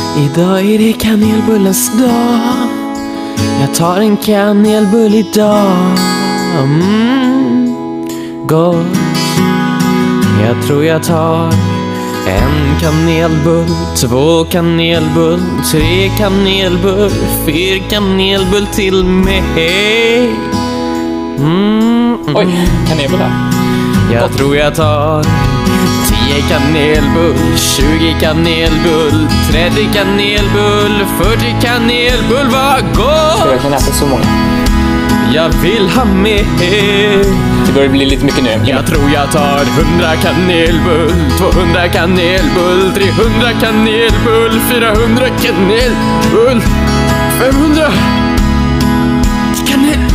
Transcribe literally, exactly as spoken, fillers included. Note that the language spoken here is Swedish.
Idag är det kanelbullens dag. Jag tar en kanelbull idag. Mm, gott. Jag tror jag tar en kanelbull, två kanelbull, tre kanelbull, fyra kanelbull till mig. Mm, mm. Oj, kanelbull här. Jag Gott. tror jag tar tio kanelbull, tjugo kanelbull, trettio kanelbull, fyrtio kanelbull. Vad gott! Ska jag verkligen äta så många? Jag vill ha mer. Det börjar bli lite mycket nu. Jag tror jag tar hundra kanelbull, tvåhundra kanelbull, trehundra kanelbull, fyrahundra kanelbull, femhundra kanelbull.